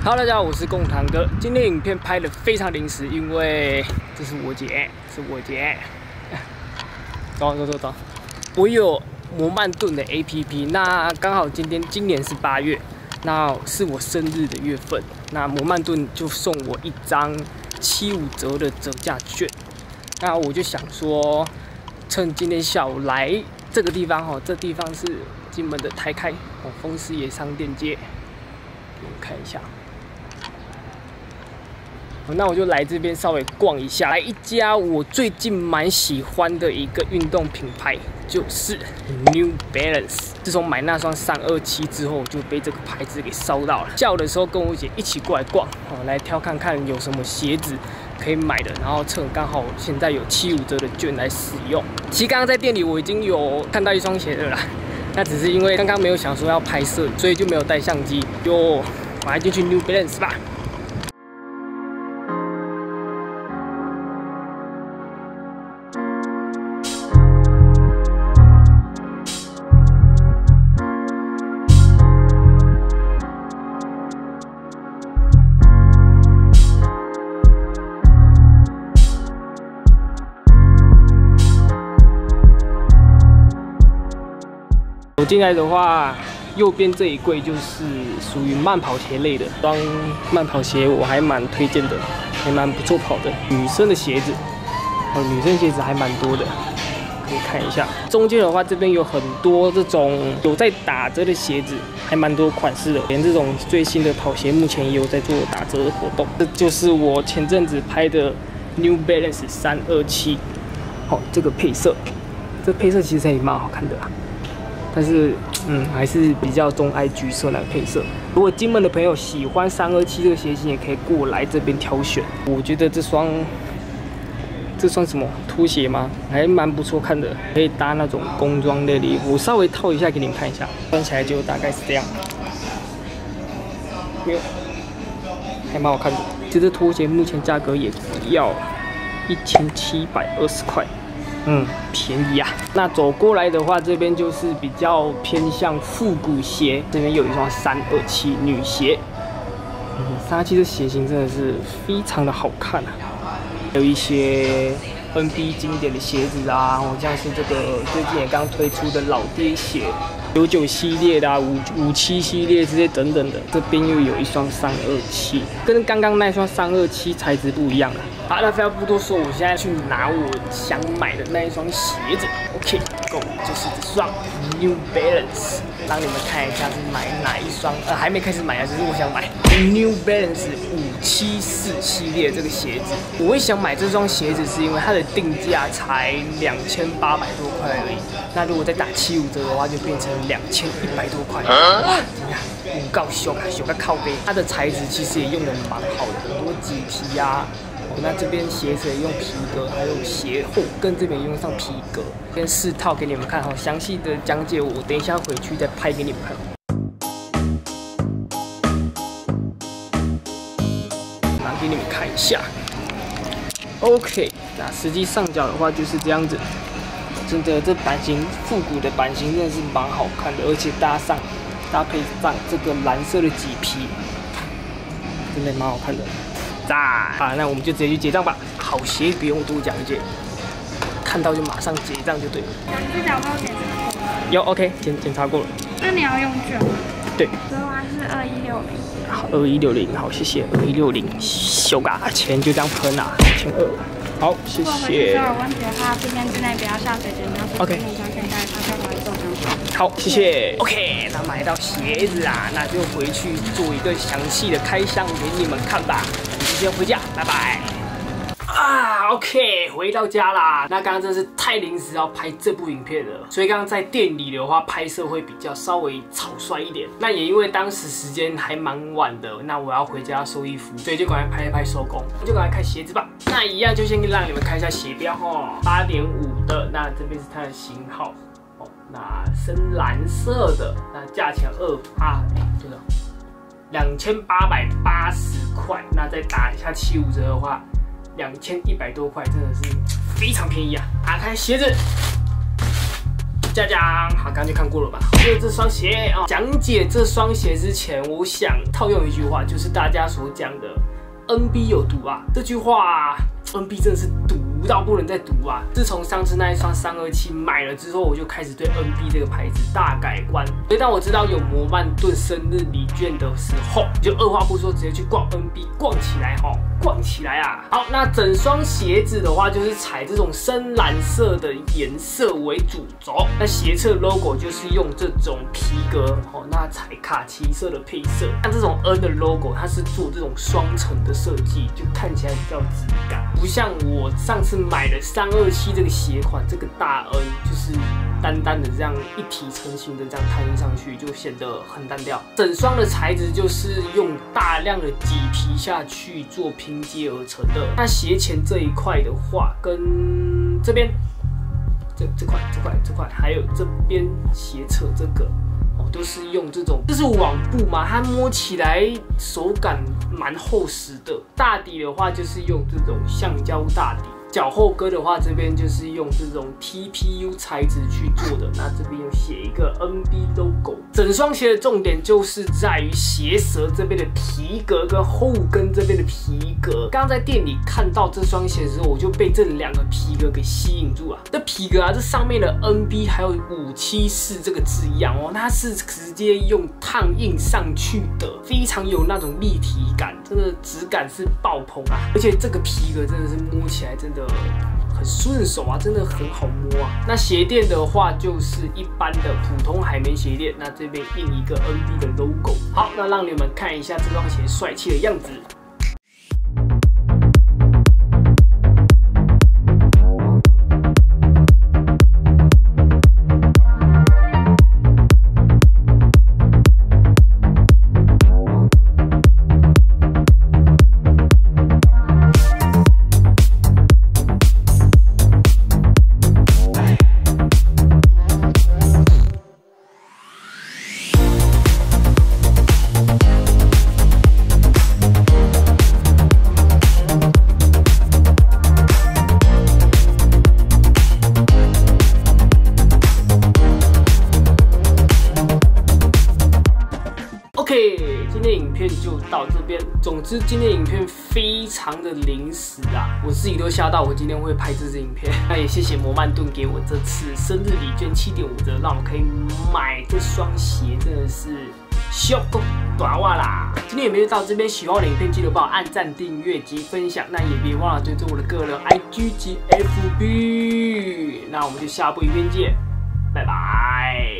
Hello， 大家好，我是贡糖哥。今天影片拍的非常临时，因为这是我姐，走。我有摩曼顿的 APP， 那刚好今年是8月，那是我生日的月份，那摩曼顿就送我一张75折的折价券。那我就想说，趁今天下午来这个地方哦，这地方是金门的台开丰视野商店街，给你们看一下。那我就来这边稍微逛一下，来一家我最近蛮喜欢的一个运动品牌，就是 New Balance。自从买那双327之后，我就被这个牌子给烧到了。下午的时候跟我姐一起过来逛，来挑看看有什么鞋子可以买的，然后趁刚好现在有75折的券来使用。其实刚刚在店里我已经有看到一双鞋了啦，那只是因为刚刚没有想说要拍摄，所以就没有带相机，就马上进去 New Balance 吧。走进来的话，右边这一柜就是属于慢跑鞋类的，双慢跑鞋我还蛮推荐的，还蛮不错跑的。女生的鞋子，女生鞋子还蛮多的，可以看一下。中间的话，这边有很多这种有在打折的鞋子，还蛮多款式的，连这种最新的跑鞋目前也有在做打折的活动。这就是我前阵子拍的 New Balance 327，这个配色，这配色其实也蛮好看的啦。但是，还是比较钟爱橘色那个配色。如果金门的朋友喜欢327这个鞋型，也可以过来这边挑选。我觉得这双什么拖鞋吗？还蛮不错看的，可以搭那种工装类的衣服。我稍微套一下给你们看一下，穿起来就大概是这样。还蛮好看的。这只拖鞋目前价格也要1720块。便宜啊！那走过来的话，这边就是比较偏向复古鞋，这边有一双327女鞋。327的鞋型真的是非常的好看啊！有一些 NB 经典的鞋子啊，像是这个最近也刚推出的老爹鞋，99系列的啊，57系列这些等等的。这边又有一双327，跟刚刚那双327材质不一样了。好，那废话不多说，我现在去拿我想买的那一双鞋子。OK， go， 就是这双 New Balance， 让你们看一下是买哪一双。还没开始买啊，只是我想买 New Balance 574系列这个鞋子。我会想买这双鞋子，是因为它的定价才2800多块而已。那如果再打75折的话，就变成2100多块。哇，怎么样？够凶啊，凶个靠背。它的材质其实也用的蛮好的，很多麂皮啊。那这边鞋子也用皮革，还有鞋后跟这边也用上皮革，跟试套给你们看。详细的讲解我等一下回去再拍给你们看。拿给你们看一下。OK， 那实际上脚的话就是这样子。真的，这版型复古的版型真的是蛮好看的，而且搭配上这个蓝色的麂皮，真的蛮好看的。啊，那我们就直接去结账吧。好鞋不用多讲解，看到就马上结账就对了。 你这脚帮我检查过了？ 有 OK， 检查过了。 那你要用券吗？ 对。 这话是2160。 好，2160，好，谢谢2160。秀啊，钱就这样喷啊，1200。好，谢谢。如果回去之后有问题的话，7天之内不要下水节，你要说入关可以带钞票回来做账号。好，谢谢。OK， 那买到鞋子啊，那就回去做一个详细的开箱给你们看吧。先回家，拜拜。OK， 回到家啦。那刚刚真是太临时要拍这部影片了，所以刚刚在店里的话拍摄会比较稍微草率一点。那也因为当时时间还蛮晚的，那我要回家收衣服，所以就赶快拍一拍收工，就赶快看鞋子吧。那一样就先让你们看一下鞋标8.5的，那这边是它的型号那深蓝色的，那价钱28，对了。2880块，那再打一下75折的话，2100多块，真的是非常便宜啊！打开鞋子， 加讲，好，刚刚就看过了吧？就是这双鞋啊，讲解这双鞋之前，我想套用一句话，就是大家所讲的 “NB 有毒啊”这句话，NB 真的是毒到不能再毒啊！自从上次那一双327买了之后，我就开始对 NB 这个牌子大改观。所以当我知道有摩曼顿生日礼券的时候，就二话不说直接去逛 NB， 逛起来哈，逛起来啊！好，那整双鞋子的话，就是采这种深蓝色的颜色为主轴，那鞋侧 logo 就是用这种皮革哦，那采卡其色的配色。像这种 N 的 logo， 它是做这种双层的设计，就看起来比较质感，不像我上次买的327这个鞋款，这个大 N 就是单单的这样一体成型的这样摊上去，就显得很单调。整双的材质就是用大量的麂皮下去做拼接而成的。那鞋前这一块的话，跟这边这块，还有这边鞋侧这个。都是用这种，这是网布嘛，它摸起来手感蛮厚实的。大底的话就是用这种橡胶大底，脚后跟的话这边就是用这种 TPU 材质去做的。那这边有写一个 NB logo。整双鞋的重点就是在于鞋舌这边的皮革跟后跟这边的皮革。刚刚在店里看到这双鞋的时候，我就被这两个皮革给吸引住了。这皮革啊，这上面的 NB 还有574这个字样哦，它是直接用烫印上去的，非常有那种立体感，真的质感是爆棚啊！而且这个皮革真的是摸起来真的很顺手啊，真的很好摸啊。那鞋垫的话就是一般的普通海绵鞋垫，那这边印一个 NB 的 logo。好，那让你们看一下这双鞋帅气的样子。OK， 今天影片就到这边。总之，今天影片非常的临时啊，我自己都吓到我今天会拍这支影片。那也谢谢摩曼顿给我这次生日礼券7.5折，让我可以买这双鞋，真的是小够短袜啦。今天影片就到这边，喜欢我的影片记得帮我按赞、订阅及分享，那也别忘了追踪我的个人 IG 及 FB。那我们就下部影片见，拜拜。